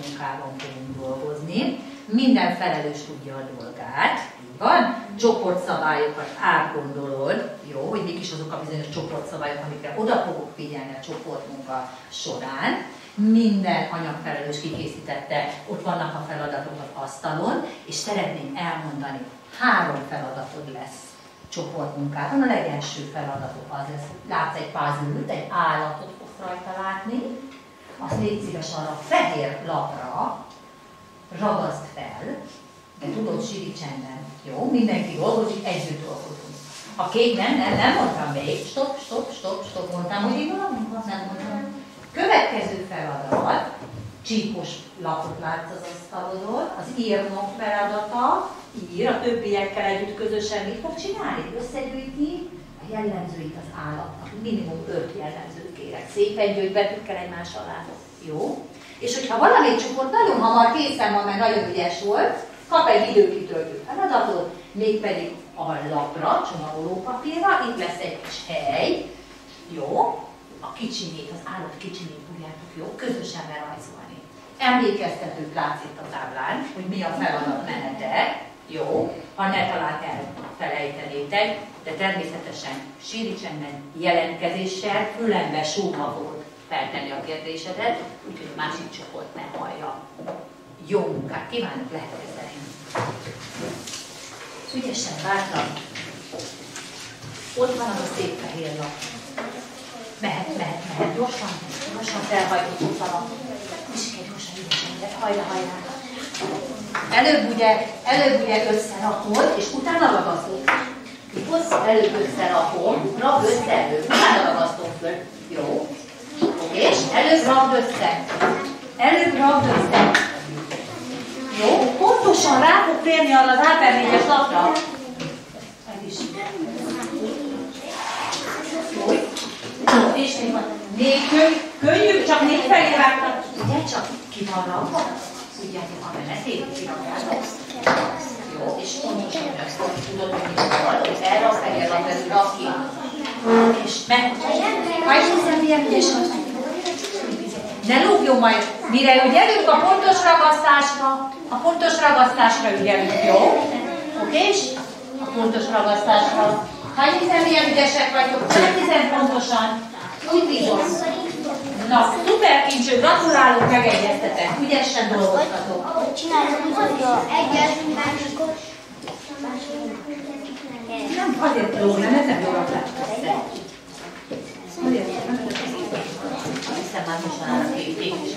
csoportmunkában fogunk dolgozni. Minden felelős tudja a dolgát, így van? Csoportszabályokat átgondolod, jó, hogy mik is azok a bizonyos csoportszabályok, amikre oda fogok figyelni a csoportmunka során. Minden anyagfelelős kikészítette, ott vannak a feladatok az asztalon, és szeretném elmondani, 3 feladatod lesz csoportmunkában. A legelső feladatok az lesz, látsz egy puzzle-t, egy állatot fogsz rajta látni, azt légy szíves arra a fehér lapra ragaszd fel, de tudod, síri csendben, jó? Mindenki dolgozik, együtt dolgozunk. A kék nem mondtam még, stop, mondtam, hogy így valami, nem mondtam. Következő feladat, csíkos lapot látsz az asztalodon, az írnok feladata, ír, a többiekkel együtt közösen mit fog csinálni? Összegyűjti a jellemzőit az állatnak. Minimum 5 jellemzőt kérek. Szépen gyögybetűkkel egymás alá. Jó? És hogyha valamelyik csoport nagyon hamar készen van, mert nagyon ügyes volt, kap egy időkitöltő feladatot, mégpedig a lapra, csomagolópapírra, itt lesz egy kis hely, jó? A kicsinyét, az állat kicsinyét tudjátok, jó? Közösen berajzolni. Emlékeztetőt látsz itt a táblán, hogy mi a feladat menete, jó? Ha ne talált elfelejtenétek, de természetesen síri csendben, jelentkezéssel, fülembe súgva fogod feltenni a kérdésedet, úgyhogy a másik csoport ne hallja. Jó munkát kívánok, lehet kezdeni. Ügyesen vártam. Ott van az a szép fehér lap. Mehet. Gyorsan felhajtott ott a lap. Misikét gyorsan, ügyesen, hajrá. Előbb ugye összerakod, és utána ragasztod. Előbb összerakom, ragd össze előbb, utána ragasztod föl. Jó? És előbb ragd össze. Jó? Pontosan rá fog térni arra az A4-es lapra. Ez is. Jó? És még van. Még könnyű, csak 4 felé vágtam. Ugye, csak ki van ragva? Tudjátok, a menetét kirakjátok. Jó, és pontosan tudod, hogy mit van, hogy erre a fehér lap előtt rak ki. És meg. Majd hiszem, ilyen ügyes vagy. Ne lógjon majd, mire ügyelünk a pontos ragasztásra ügyelünk, jó? Oké? A pontos ragasztásra. Hagyj hiszem, milyen ügyesek vagytok, precízen pontosan. Úgy bízom. Na, szuper kincső, gratulálok, megegyeztetek, ügyesen dolgoztatok. Csináljuk, hogy egyezünk másikot. Nem, azért lóg, nem jól raklátok össze. Azért, azt hiszem már mostanára két is.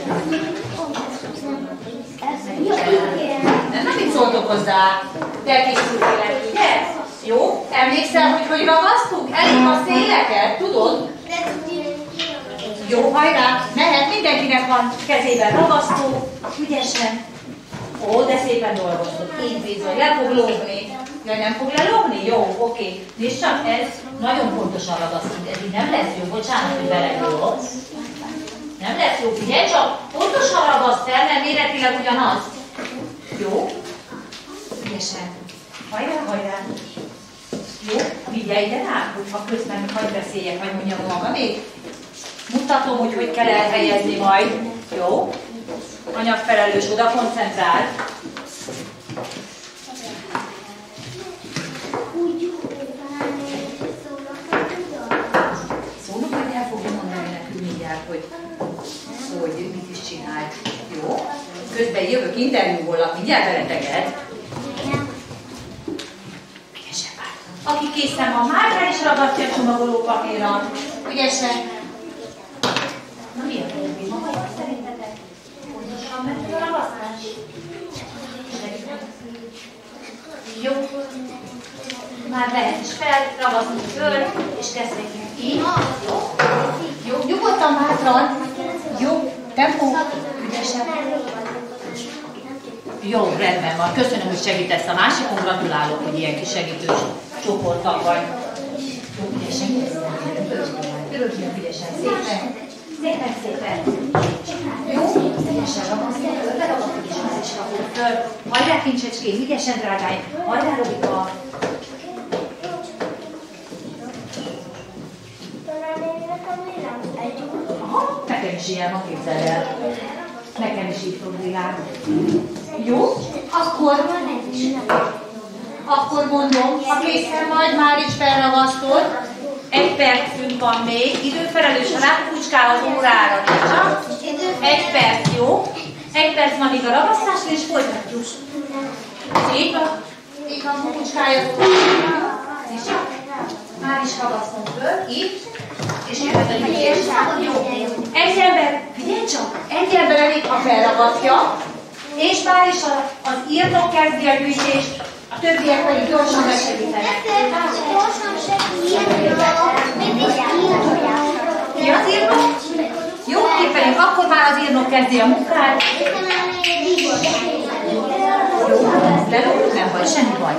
Nem mit szóltok hozzá? De készültélek, ugye? Jó? Emlékszel, hogy ragasztunk? Elég a széleket, tudod? Jó, hajrá! Mehet, mindenkinek van kezében ragasztó, ügyesen. Ó, de szépen dolgoztok, így bizony, le fog lógni. Jaj, nem fog lelógni? Jó, oké. Nézd csak, ez nagyon pontosan ragasztunk, ez így nem lesz jó, bocsánat, hogy belenyúlok. Nem lesz jó, figyelj csak, pontosan ragaszt el, mert méretileg ugyanaz. Jó? Ügyesen. Hajrá. Jó? Vigyelj ide rá, hogyha közben hadd beszéljek, vagy mondjam magamét. Mutatom, hogy kell elhelyezni majd. Jó? Anyagfelelős, oda koncentrál. Szóval majd el fogja mondani nekünk mindjárt, hogy mit is csinált. Jó? Közben jövök interjúból, mindjárt beleteged. Aki készen van, már rá is ragasztja a csomagolópapírra. Ügyesen. Na mi a probléma? Vajon szerintetek? Pontosan ment a ragasztás? Jó. Már lehet is fel, ragasztunk föl, és kezdjük így. Jó, nyugodtan hátran. Jó, tempó. Ügyesen. Jó, rendben van. Köszönöm, hogy segítesz a másikon. Gratulálok, hogy ilyen kis segítős csoporttal vagy. Jó, ügyesen. Örökjön ügyesen. Szépen. Jó, ügyesen ragasztjuk. Leragasztjuk és az is rakjuk föl. Hajrá, kincsecském, ügyesen, drágáim. Hajrá, Robika. Aha, nekem is ilyen, ma képzeld el. Nekem is így fog világ. Jó? Akkor mondom, ha készen vagy, már is felragasztod. 1 percünk van még. Időfelelős, ha rákukucskál az órára. Csak 1 perc, jó? 1 perc van még a ragasztásra, és folytatjuk. Így a kukucskája. Már is ragasztom föl, így. És jöhet a gyűjtés. Jó. Egy ember, figyelj csak, egy ember elég, ha felragasztja, és már is az írnok kezdi a gyűjtést, a többiek pedig gyorsan besegítenek. Gyorsan segítenek. Ki az írnok? Jó, képzeljük, akkor már az írnok kezdi a munkát. Jó, lelőtt, nem baj, semmi baj.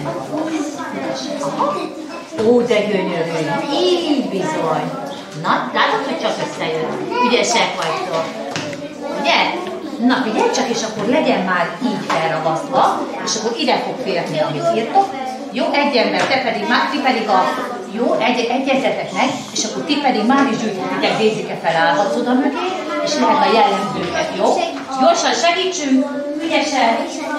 Ó, de gyönyörű. Így bizony. Na, látod, hogy csak összejön. Ügyesek vagytok. Ugye? Na, figyelj csak, és akkor legyen már így felragasztva, és akkor ide fog férni, amit írtok. Jó, egy ember, ti pedig jó, egyezzetek meg, és akkor ti pedig már is gyűjtetitek, Dézike felállhatsz oda mögé, és lehet a jellemzőket, jó? Gyorsan segítsünk, ügyesen.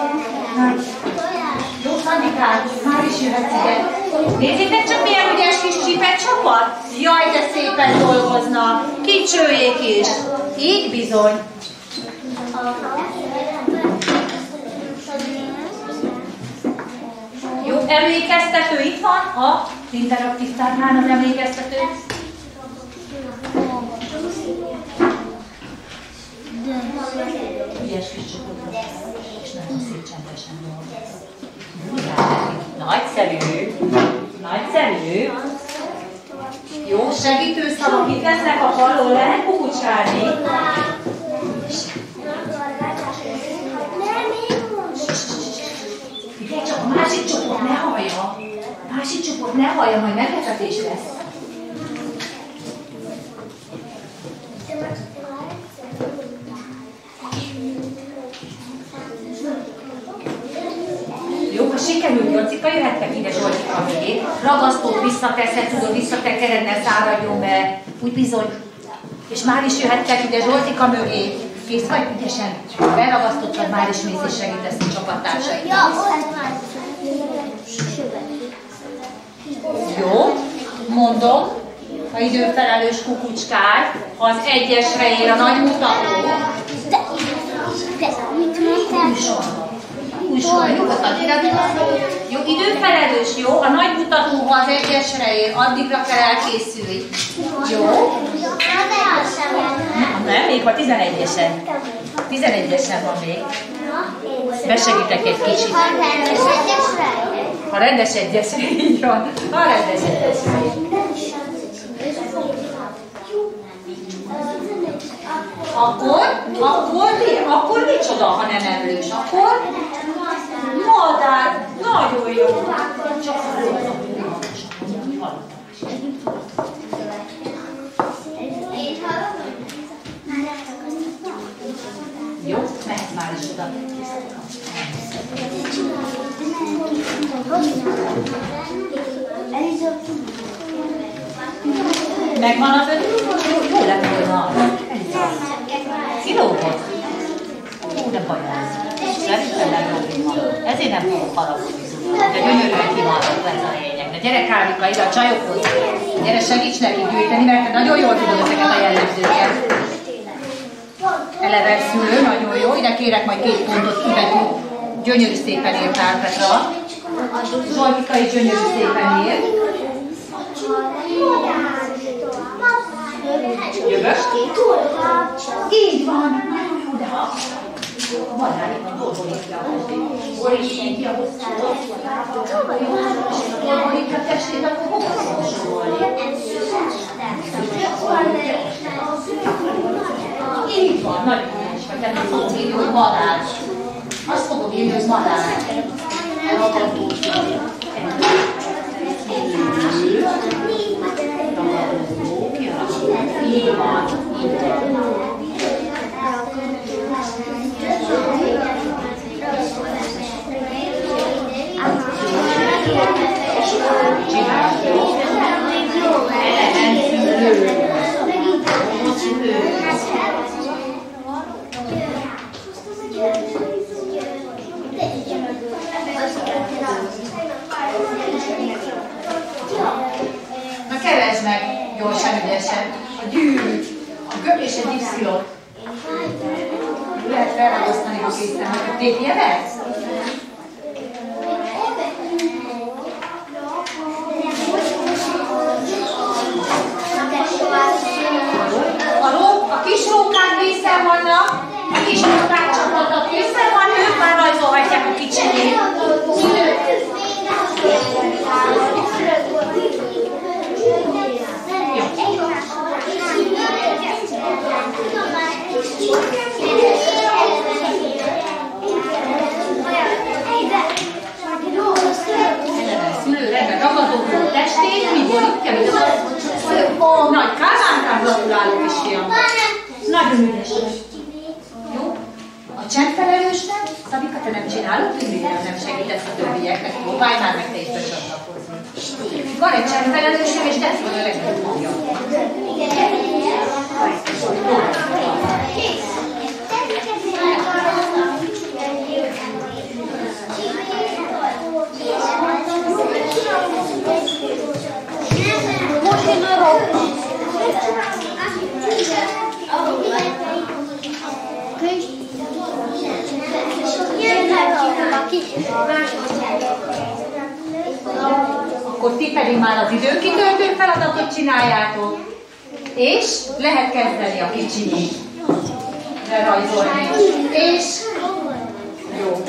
Jó, Szandikát, már is jöhetsz ide. Nézzétek csak, milyen ügyes kis csipet csapat. Jaj, de szépen dolgoznak. Kicsőjék is. Így bizony. Jó, emlékeztető itt van a interaktív táblán az emlékeztető. Ügyes kis csapat. És nagyon szép csendesen dolgoz. Nagyszerű. Nagyszerű. Jó, segítő szavak itt lesznek a falon, lehet kukucskálni. Figyelj csak, a másik csoport ne hallja. A másik csoport ne hallja, majd meglepetés lesz. Jó, ha sikerül, Jocika, jöhettek ide Zsoltika mögé. Ragasztót visszateszed, tudod, visszatekered, ne száradjon be. Úgy bizony. És már is jöhettek ide Zsoltika mögé. Kész vagy? Ügyesen felragasztottad, már is mész és segítesz a csapattársaidnak. Jó, mondom, ha időfelelős kukucskál, az egyesre ér a nagy mutató. Nyugodtan iratkozol. Jó, időfelelős, jó? A nagy mutató, ha az egyesre ér, addigra kell elkészülni. Jó? Nem, még ha 11-esen. 11-esen van még. Besegítek egy kicsit. Ha rendes egyesre, így van. Ha rendes egyesre. Akkor micsoda, ha nem emlős? Akkor madár, nagyon jó. Csak jó, mehet már is oda. Megvan az jó lett volna. Kilógott. Ó, de baj ez. Szerintem nem probléma. Ezért nem fogok haragudni. De gyönyörűen kimaradott ez a lényeg. De gyere Kálika ide a csajokhoz. Gyere, segíts nekik gyűjteni, mert te nagyon jól tudod ezeket a jellemzőket. Eleve szülő, nagyon jó. Ide kérek majd 2 pontot kivetni. Gyönyörű szépen írtál, Petra. Zsoltika is gyönyörű szépen ír. Jövök? Így van. Nagyon jó, de ha a madáriban dolgozik a testét. Origényi a dolgozik a testét, akkor hova szorsolni? Így van, nagyon is vagy. Tehát azt fogom írni, hogy madár. Azt fogom írni, hogy madár. Így van. Gyorsan, ügyesen. A gyűrűt, a G és egy Y-ot. Lehet felragosztani, ha készen vagy. Tépje be? A kis rókák készen vannak, a kis rókák csapata készen van, ők már rajzolhatják a kicsikét. Szülő reggel ragadó testét, mi borítja, mint az nagy kázánkán gratulálok is, fiam. Nagyon ügyes vagy. Jó? A csendfelelősnek, Szabika, te nem csinálod, tűnően nem segítesz a többieknek, próbálj már meg te is becsatlakozni. Van egy csendfelelősnek, és te vagy a legnagyobb magja. Akkor ti pedig már az időkitöltő feladatot csináljátok, és lehet kezdeni a kicsit lerajzolni. És jó.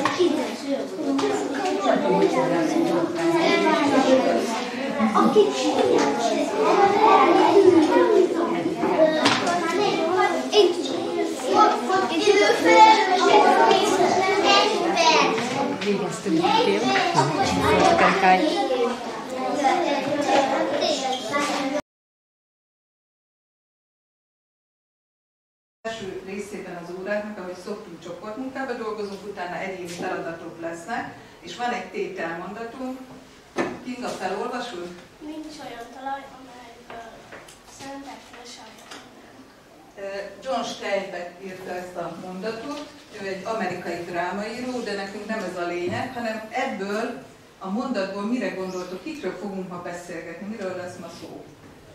Végeztünk a film. Első részében az óráknak, ahogy szoktunk, csoportmunkába dolgozunk, utána egyéni feladatok lesznek, és van egy tételmondatunk. Kinga, felolvasod? Nincs olyan talaj, amelyből szentekre sajátolnak. John Steinbeck írta ezt a mondatot, ő egy amerikai drámaíró, de nekünk nem ez a lényeg, hanem ebből a mondatból mire gondoltok, kikről fogunk ma beszélgetni, miről lesz ma szó?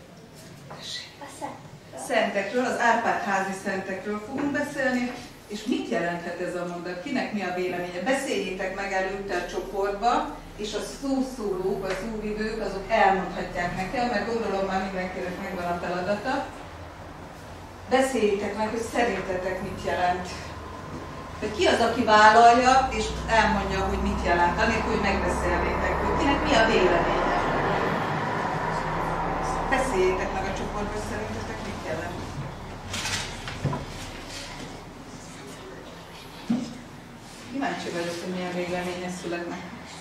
Szentekről, az Árpád-házi szentekről fogunk beszélni, és mit jelenthet ez a mondat? Kinek mi a véleménye? Beszéljétek meg előtte a csoportba, és a szószólók, a szóvivők, azok elmondhatják nekem, mert gondolom már mindenkinek megvan a feladata. Beszéljétek meg, hogy szerintetek mit jelent. De ki az, aki vállalja, és elmondja, hogy mit jelent, anélkül, hogy megbeszélnétek, hogy kinek mi a véleménye. Beszéljétek meg a csoportban, szerintetek mit jelent. Kíváncsi vagyok, hogy milyen véleménye születnek.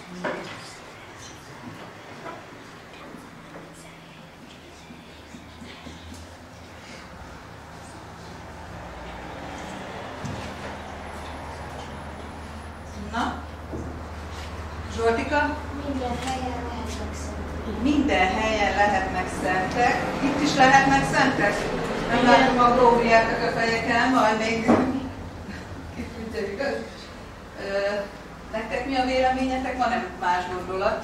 Na? Zsoltika? Minden helyen lehetnek szentek. Minden helyen lehetnek szentek. Itt is lehetnek szentek? Nem látom a glóriákat a fejeken, majd még ki tudja, igaz? Nektek mi a véleményetek? Van-e más gondolat?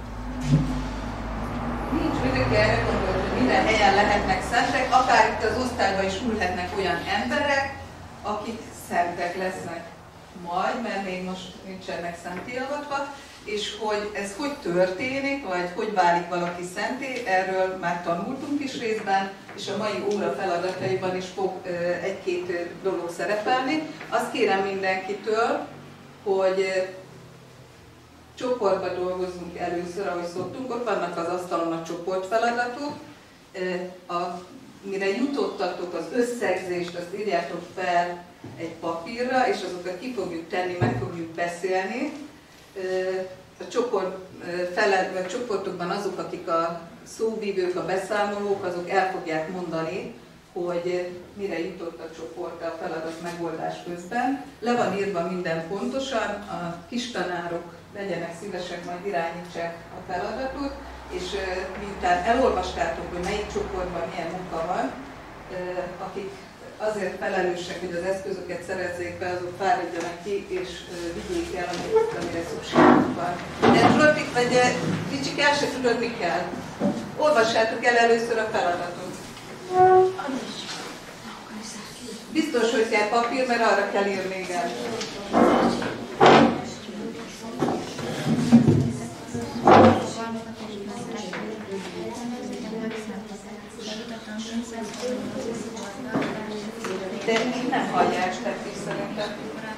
Nincs, mindenki erre gondolt, hogy minden helyen lehetnek szentek, akár itt az osztályban is ülhetnek olyan emberek, akik szentek lesznek majd, mert még most nincsenek szenté avatva, és hogy ez hogy történik, vagy hogy válik valaki szenté, erről már tanultunk is részben, és a mai óra feladataiban is fog egy-két dolog szerepelni. Azt kérem mindenkitől, hogy csoportba dolgozzunk először, ahogy szoktunk, ott vannak az asztalon a csoportfeladatok, mire jutottatok az összegzést, azt írjátok fel egy papírra, és azokat ki fogjuk tenni, meg fogjuk beszélni. A csoportokban azok, akik a szóvivők, a beszámolók, azok el fogják mondani, hogy mire jutott a csoport a feladat megoldás közben. Le van írva minden pontosan, a kis tanárok legyenek szívesek, majd irányítsák a feladatot, és miután elolvastátok, hogy melyik csoportban milyen munka van, akik azért felelősek, hogy az eszközöket szerezzék be, azok fáradjanak ki, és vigyék el, amire szükségük van. De Zsoltik, vagy Ricsik, el se tudod, mi kell? Olvassátok el először a feladatot. Biztos, hogy kell papír, mert arra kell írni, igen. De itt nem hallják, tehát is szerintem.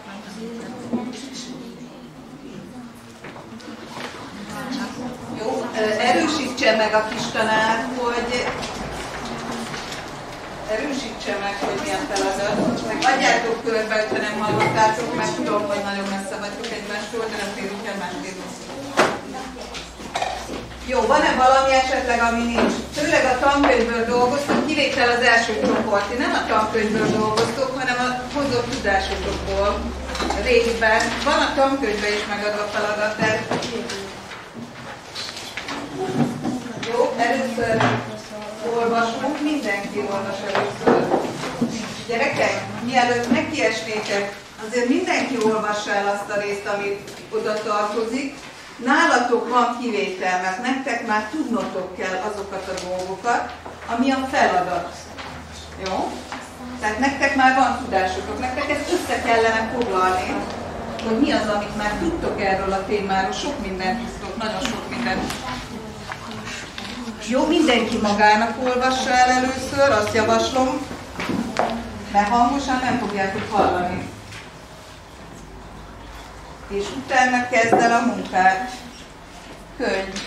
Jó, erősítse meg a kis tanár, hogy milyen feladat. Meg adjátok körbe, hogyha nem hallottátok, mert tudom, hogy nagyon messze vagytok egymástól, de nem térünk el másképp. Jó, van-e valami esetleg, ami nincs? Főleg a tankönyvből dolgoztok, kivétel az első csoport. Nem a tankönyvből dolgoztok, hanem a hozott tudásotokból. Részben. Van a tankönyvben is megadva feladat, de... Jó, először olvasunk, mindenki olvas először. Gyerekek, mielőtt nekiesnétek, azért mindenki olvassa el azt a részt, amit oda tartozik. Nálatok van kivétel, mert nektek már tudnotok kell azokat a dolgokat, ami a feladat. Jó? Tehát nektek már van tudásotok, nektek ezt össze kellene foglalni, hogy mi az, amit már tudtok erről a témáról. Sok mindent tudtok, nagyon sok mindent. Jó, mindenki magának olvassa el először, azt javaslom, mert hangosan nem fogjátok hallani. És utána kezd el a munkát. Könyv.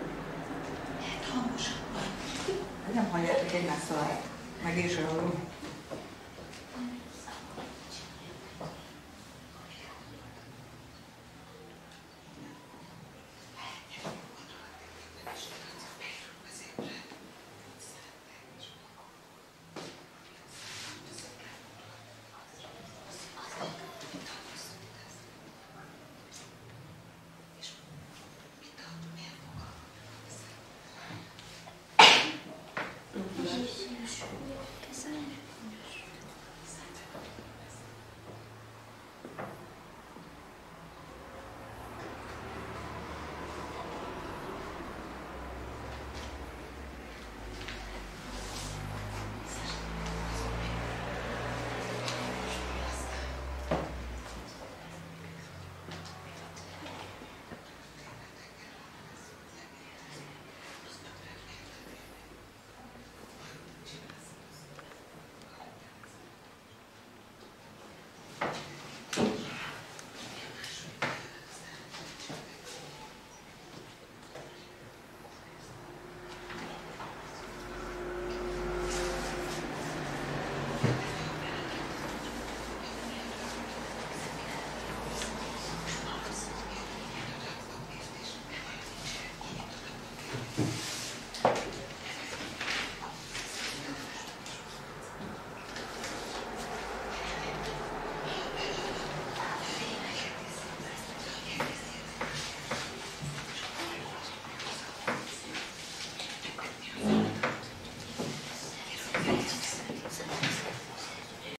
Nem halljátok egymás szavát, meg is arról.